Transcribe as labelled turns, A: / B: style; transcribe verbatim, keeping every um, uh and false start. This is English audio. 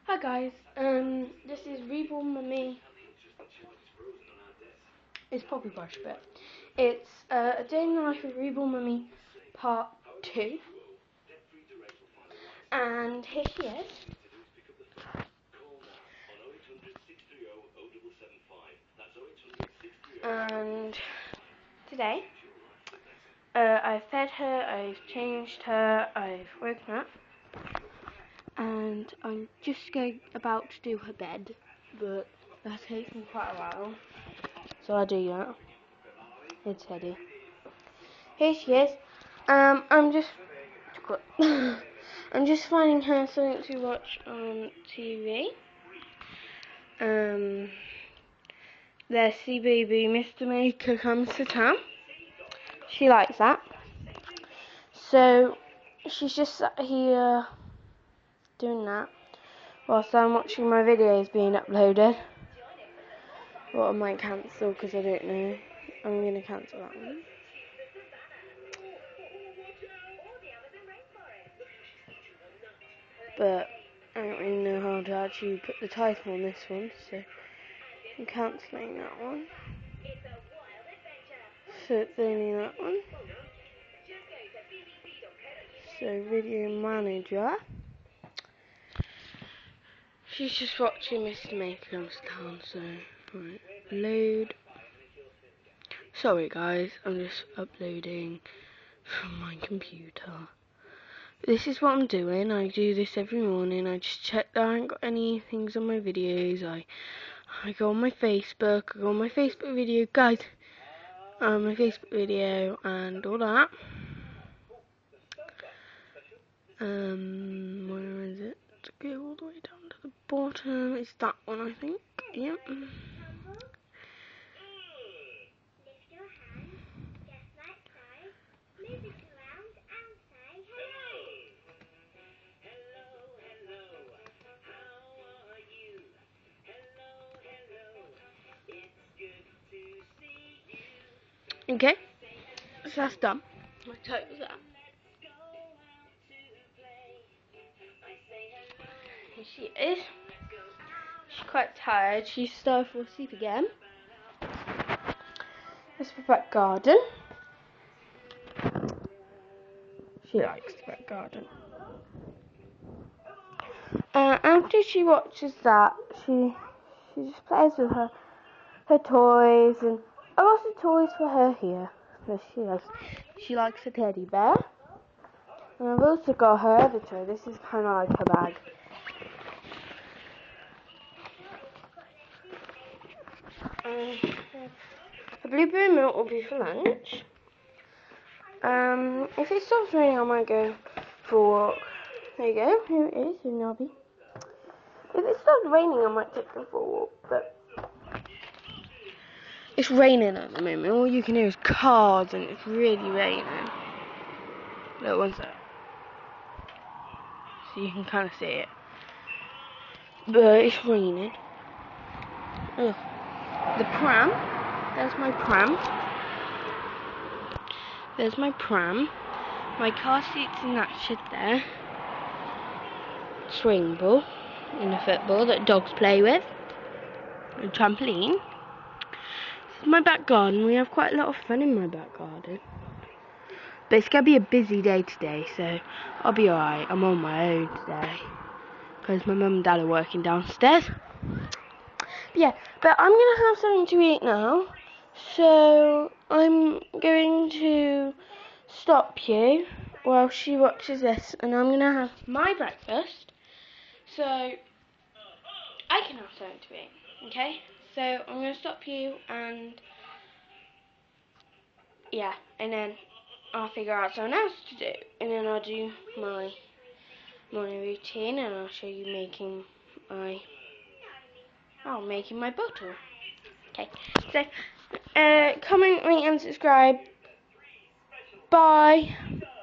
A: Hi guys, um, this is Reborn Mummy. It's Poppy Brush, but it's uh, a day in the life of Reborn Mummy part two. And here she is. And today, uh, I've fed her, I've changed her, I've woken up. And I'm just going about to do her bed, but that takes me quite a while. So I'll do that. It's Teddy. Here she is. Um, I'm just, I'm just finding her something to watch on T V. Um, there's C Baby, Mister Maker Comes to Town. She likes that. So she's just sat here doing that whilst I'm watching my videos being uploaded. Well, I might cancel because I don't know. I'm gonna cancel that one. But I don't really know how to actually put the title on this one, so I'm cancelling that one. So it's only that one. So video manager. She's just watching Mister Maker Comes to Town, so right, load. Sorry guys, I'm just uploading from my computer. This is what I'm doing. I do this every morning. I just check that I haven't got any things on my videos. I I go on my Facebook, I go on my Facebook video, guys, on my Facebook video and all that. Um, where is it? To go all the way down to the bottom. It's that one, I think. Yep. Okay, so that's done. My total's that. Here she is. She's quite tired. She's starting to fall asleep again. This is the back garden. She likes the back garden. Uh, after she watches that, she she just plays with her her toys, and I've also toys for her here. So she likes she likes a teddy bear, and I've also got her other toy. This is kind of like her bag. Um, her blueberry milk will be for lunch. Um, if it stops raining, I might go for a walk. There you go. Here it is, in Nobby. If it stops raining, I might take her for a walk, but it's raining at the moment. All you can hear is cars, and it's really raining. Look, one sec. So you can kind of see it. But it's raining. Ugh. The pram. There's my pram. There's my pram. My car seat's in that shed there. Swing ball. And a football that dogs play with. A trampoline. This is my back garden. We have quite a lot of fun in my back garden. But it's going to be a busy day today, so I'll be alright. I'm on my own today. Because my mum and dad are working downstairs. But yeah, but I'm going to have something to eat now. So I'm going to stop you while she watches this. And I'm going to have my breakfast. So I can have something to eat. Okay? So I'm going to stop you and yeah, and then I'll figure out something else to do, and then I'll do my morning routine, and I'll show you making my oh making my bottle. Okay, so uh, comment, rate, and subscribe. Bye.